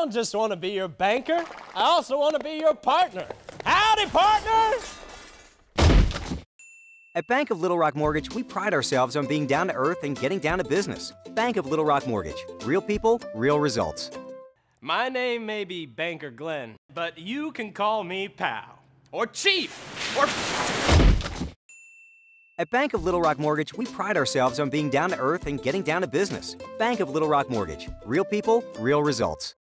don't just want to be your banker. I also want to be your partner. Howdy, partner! At Bank of Little Rock Mortgage, we pride ourselves on being down to earth and getting down to business. Bank of Little Rock Mortgage. Real people, real results. My name may be Banker Glenn, but you can call me Pal, or Chief, or... At Bank of Little Rock Mortgage, we pride ourselves on being down to earth and getting down to business. Bank of Little Rock Mortgage. Real people, real results.